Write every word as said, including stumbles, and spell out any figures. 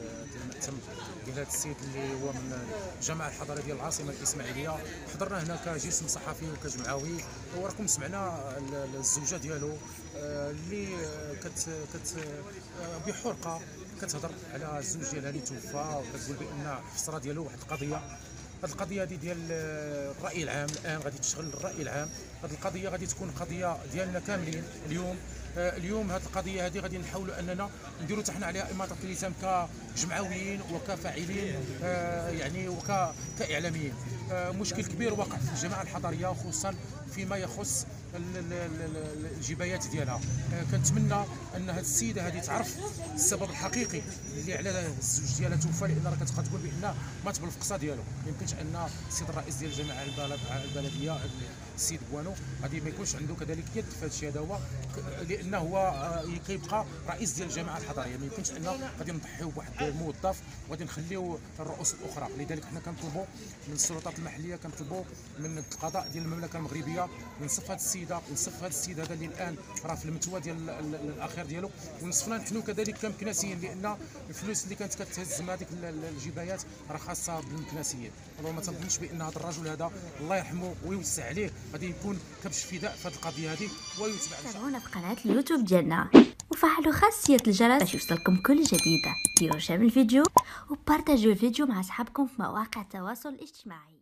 ديال المأتم ديال هذا السيد اللي هو من الجماعه الحضريه ديال العاصمه الاسماعيليه. حضرنا هنا كجسم صحفي وكجمعوي، وراكم سمعنا الزوجه ديالو اللي كت كت بحرقه كتهضر على الزوج ديالها اللي توفى، وكتقول بان الفسره ديالو واحد القضيه. هذه القضيه هذه ديال الراي العام الان غادي تشغل الراي العام. هذه القضيه غادي تكون قضيه ديالنا كاملين اليوم. اليوم هذه القضيه هذه غادي نحاولوا اننا نديروا حتى حنا عليها اماطه الالتزام كجمعويين وكفاعلين يعني وكاعلاميين. مشكل كبير وقع في الجماعه الحضريه، خصوصا فيما يخص الجبايات ديالها. كنتمنى ان هذه السيده هذه تعرف السبب الحقيقي اللي على الزوج ديالها توفى، لان راه كتبقى تقول بان مات بالفقصه ديالو. ما يمكنش ان السيد الرئيس ديال الجماعه البلديه السيد بوانو غادي ما يكونش عنده كذلك يد في هذا الشيء هذا، هو لانه هو كيبقى رئيس ديال الجماعه الحضريه. ما يمكنش ان غادي نضحيو بواحد الموظف وغادي نخليو الرؤوس الاخرى. لذلك حنا كنطلبوا من السلطات المحليه، كنطلبوا من القضاء ديال المملكه المغربيه ينصف هذه السيده، ينصف هذا السيد هذا اللي الان راه في المتوى ديال الاخير ديالو، ونصفنا نحن كذلك كمكناسيين، لان الفلوس اللي كانت كتهز من هذيك الجبايات راه خاصه بالمكناسيين. والله ما تنظنش بان هذا الرجل هذا الله يرحمه ويوسع عليه غادي يكون كبش فداء في هذه القضيه هذه ويتبع. تابعونا في قناه اليوتيوب ديالنا وفعلوا خاصيه الجرس باش يوصلكم كل جديد. ديروا شير الفيديو وبارطاجيو الفيديو مع اصحابكم في مواقع التواصل الاجتماعي.